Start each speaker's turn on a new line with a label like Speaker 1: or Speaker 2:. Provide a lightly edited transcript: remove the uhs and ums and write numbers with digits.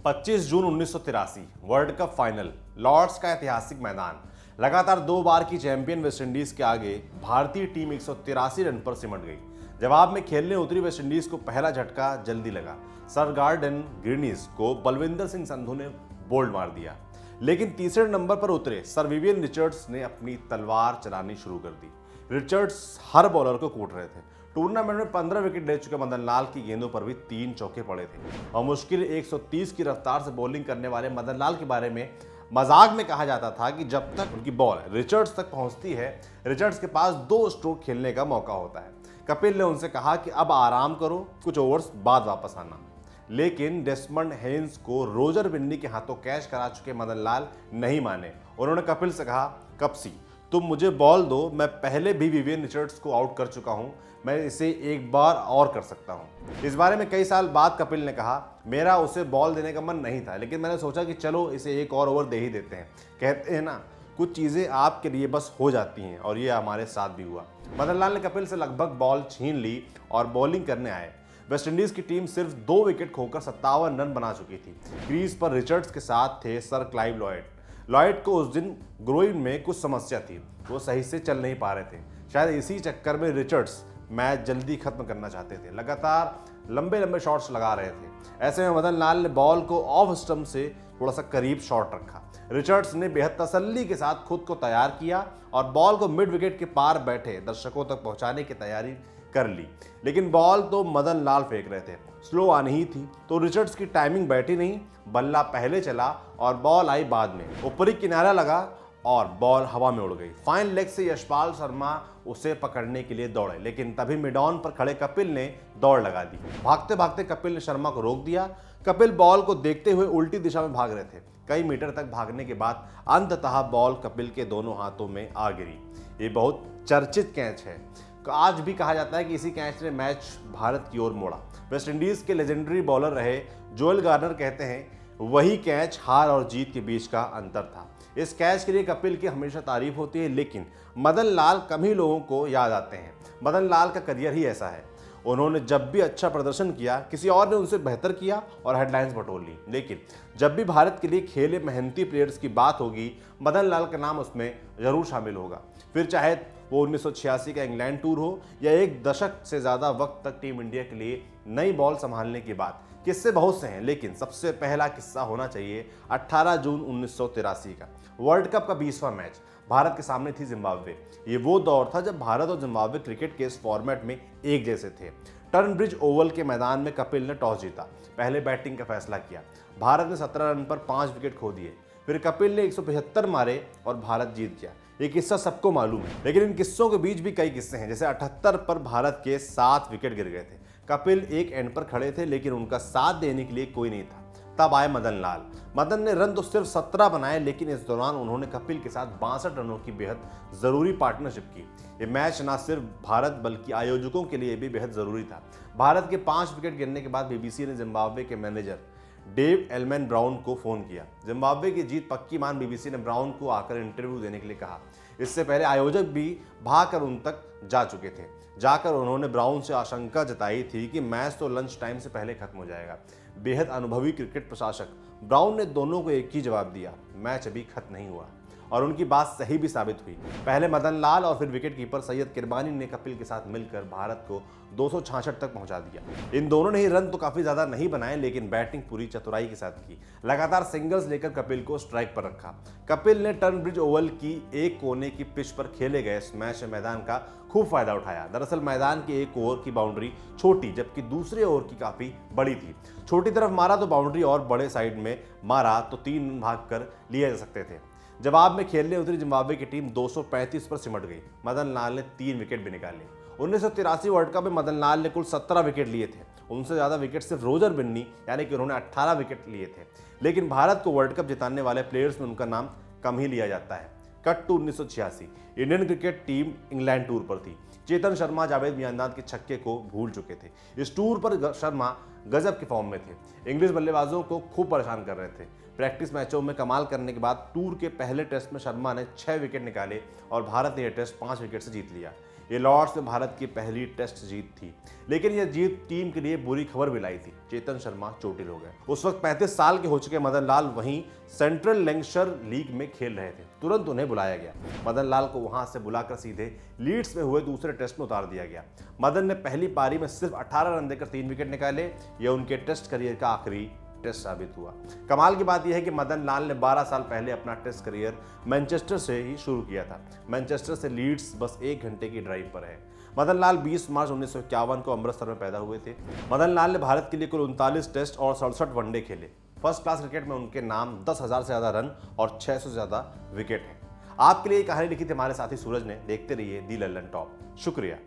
Speaker 1: 25 जून 1983 world cup final, Lord's का ऐतिहासिक मैदान। लगातार 2 बार की चैंपियन वेस्टइंडीज के आगे भारतीय टीम 183 रन पर सिमट गई। जवाब में खेलने उतरी वेस्टइंडीज को पहला झटका जल्दी लगा। सर गार्डन ग्रीनिज को बलविंदर सिंह संधू ने बोल्ड मार दिया, लेकिन तीसरे नंबर पर उतरे सर विवियन रिचर्ड्स ने अपनी तलवार चलानी शुरू कर दी। रिचर्ड्स हर बॉलर को कूट रहे थे। टूर्नामेंट में 15 विकेट ले चुके मदन लाल की गेंदों पर भी 3 चौके पड़े थे और मुश्किल 130 की रफ्तार से बॉलिंग करने वाले मदन लाल के बारे में मजाक में कहा जाता था कि जब तक उनकी बॉल रिचर्ड्स तक पहुंचती है, रिचर्ड्स के पास 2 स्ट्रोक खेलने का मौका होता है। कपिल ने उनसे कहा कि अब आराम करो, कुछ ओवर्स बाद वापस आना। लेकिन डेस्मंड हेन्स को रोजर बिन्नी के हाथों कैच करा चुके मदन लाल नहीं माने। उन्होंने कपिल से कहा, कप्सी तुम मुझे बॉल दो, मैं पहले भी विवियन रिचर्ड्स को आउट कर चुका हूं, मैं इसे एक बार और कर सकता हूं। इस बारे में कई साल बाद कपिल ने कहा, मेरा उसे बॉल देने का मन नहीं था, लेकिन मैंने सोचा कि चलो इसे एक और ओवर दे ही देते हैं। कहते हैं ना, कुछ चीजें आपके लिए बस हो जाती हैं, और ये हमारे साथ भी हुआ। मदन लाल ने कपिल से लगभग बॉल छीन ली और बॉलिंग करने आए। वेस्टइंडीज की टीम सिर्फ 2 विकेट खोकर 57 रन बना चुकी थी। क्रीज पर रिचर्ड्स के साथ थे सर क्लाइव लॉयड। लॉयड को उस दिन ग्रोइन में कुछ समस्या थी, वो सही से चल नहीं पा रहे थे। शायद इसी चक्कर में रिचर्ड्स मैच जल्दी खत्म करना चाहते थे। लगातार लंबे लंबे शॉट्स लगा रहे थे। ऐसे में मदन लाल ने बॉल को ऑफ स्टंप से थोड़ा सा करीब शॉट रखा। रिचर्ड्स ने बेहद तसल्ली के साथ खुद को तैयार किया और बॉल को मिड विकेट के पार बैठे दर्शकों तक पहुंचाने की तैयारी कर ली, लेकिन बॉल तो मदन लाल फेंक रहे थे। स्लो आनी ही थी तो रिचर्ड्स की टाइमिंग बैठी नहीं, बल्ला पहले चला और बॉल आई बाद में। ऊपरी किनारा लगा और बॉल हवा में उड़ गई। फाइन लेग से यशपाल शर्मा उसे पकड़ने के लिए दौड़े, लेकिन तभी मिड ऑन पर खड़े कपिल ने दौड़ लगा दी। भागते भागते कपिल ने शर्मा को रोक दिया। कपिल बॉल को देखते हुए उल्टी दिशा में भाग रहे थे। कई मीटर तक भागने के बाद अंततः बॉल कपिल के दोनों हाथों में आ गिरी। ये बहुत चर्चित कैच है। आज भी कहा जाता है कि इसी कैच ने मैच भारत की ओर मोड़ा। वेस्टइंडीज के लेजेंडरी बॉलर रहे जोएल गार्नर कहते हैं, वही कैच हार और जीत के बीच का अंतर था। इस कैच के लिए कपिल की हमेशा तारीफ होती है, लेकिन मदन लाल कम ही लोगों को याद आते हैं। मदन लाल का करियर ही ऐसा है। उन्होंने जब भी अच्छा प्रदर्शन किया, किसी और ने उनसे बेहतर किया और हेडलाइंस बटोर ली, लेकिन जब भी भारत के लिए खेले मेहनती प्लेयर्स की बात होगी, मदन लाल का नाम उसमें जरूर शामिल होगा। फिर चाहे वो 1986 का इंग्लैंड टूर हो या एक दशक से ज़्यादा वक्त तक टीम इंडिया के लिए नई बॉल संभालने की बात। किस्से बहुत से हैं, लेकिन सबसे पहला किस्सा होना चाहिए 18 जून 1983 का वर्ल्ड कप का 20वां मैच। भारत के सामने थी जिम्बाब्वे। ये वो दौर था जब भारत और जिम्बाब्वे क्रिकेट के इस फॉर्मेट में एक जैसे थे। टर्न ब्रिज ओवल के मैदान में कपिल ने टॉस जीता, पहले बैटिंग का फैसला किया। भारत ने 17 रन पर 5 विकेट खो दिए। फिर कपिल ने 175 मारे और भारत जीत गया। ये किस्सा सबको मालूम है, लेकिन इन किस्सों के बीच भी कई किस्से हैं। जैसे 78 पर भारत के 7 विकेट गिर गए थे। कपिल एक एंड पर खड़े थे, लेकिन उनका साथ देने के लिए कोई नहीं था। तब आए मदन लाल। मदन ने रन तो सिर्फ 17 बनाए, लेकिन इस दौरान उन्होंने कपिल के साथ 62 रनों की बेहद जरूरी पार्टनरशिप की। ये मैच न सिर्फ भारत बल्कि आयोजकों के लिए भी बेहद जरूरी था। भारत के 5 विकेट गिरने के बाद बीबीसी ने जिम्बाब्वे के मैनेजर डेव एलमैन ब्राउन को फोन किया। जिम्बाब्वे की जीत पक्की मान बीबीसी ने ब्राउन को आकर इंटरव्यू देने के लिए कहा। इससे पहले आयोजक भी भागकर उन तक जा चुके थे। जाकर उन्होंने ब्राउन से आशंका जताई थी कि मैच तो लंच टाइम से पहले खत्म हो जाएगा। बेहद अनुभवी क्रिकेट प्रशासक ब्राउन ने दोनों को एक ही जवाब दिया, मैच अभी खत्म नहीं हुआ। और उनकी बात सही भी साबित हुई। पहले मदन लाल और फिर विकेट कीपर सैयद किरमानी ने कपिल के साथ मिलकर भारत को 266 तक पहुंचा दिया। इन दोनों ने ही रन तो काफी ज्यादा नहीं बनाए, लेकिन बैटिंग पूरी चतुराई के साथ की। लगातार सिंगल्स लेकर कपिल को स्ट्राइक पर रखा। कपिल ने टर्न ब्रिज ओवल की एक कोने की पिच पर खेले गए स्मैश मैदान का खूब फायदा उठाया। दरअसल मैदान की एक ओवर की बाउंड्री छोटी, जबकि दूसरे ओवर की काफी बड़ी थी। छोटी तरफ मारा तो बाउंड्री और बड़े साइड में मारा तो 3 रन भाग कर लिए जा सकते थे। जवाब में खेलने उतरी जिम्बाब्वे की टीम 235 पर सिमट गई। मदन लाल ने 3 विकेट भी निकाले। 1983 वर्ल्ड कप में मदन लाल ने कुल 17 विकेट लिए थे। उनसे ज्यादा विकेट सिर्फ रोजर बिन्नी, यानी कि उन्होंने 18 विकेट लिए थे। लेकिन भारत को वर्ल्ड कप जिताने वाले प्लेयर्स में उनका नाम कम ही लिया जाता है। Cut to 1986, Indian cricket team England tour पर थी। चेतन शर्मा जावेद मियांदाद के छक्के को भूल चुके थे। इस टूर पर शर्मा गजब के फॉर्म में थे। इंग्लिश बल्लेबाजों को खूब परेशान कर रहे थे। प्रैक्टिस मैचों में कमाल करने के बाद टूर के पहले टेस्ट में शर्मा ने 6 विकेट निकाले और भारत ने यह टेस्ट 5 विकेट से जीत लिया। ये लॉर्ड्स में भारत की पहली टेस्ट जीत थी, लेकिन यह जीत टीम के लिए बुरी खबर भी लाई थी। चेतन शर्मा चोटिल हो गए। उस वक्त 35 साल के हो चुके मदन लाल वहीं सेंट्रल लैंकशायर लीग में खेल रहे थे। तुरंत उन्हें बुलाया गया। मदन लाल को वहां से बुलाकर सीधे लीड्स में हुए दूसरे टेस्ट में उतार दिया गया। मदन ने पहली पारी में सिर्फ 18 रन देकर 3 विकेट निकाले। यह उनके टेस्ट करियर का आखिरी टेस्ट साबित हुआ। कमाल की बात यह है कि मदन लाल ने 12 साल पहले अपना टेस्ट करियर मैनचेस्टर से ही शुरू किया था। मैनचेस्टर से लीड्स बस 1 घंटे की ड्राइव पर है। मदन लाल 20 मार्च 1951 को अमृतसर में पैदा हुए थे। मदन लाल ने भारत के लिए कुल 39 टेस्ट और 67 वनडे खेले। फर्स्ट क्लास क्रिकेट में उनके नाम 10,000 से ज्यादा रन और 600 से ज्यादा विकेट हैं। आपके लिए कहानी लिखी थी हमारे साथी सूरज ने। देखते रहिए दी लल्लन टॉप। शुक्रिया।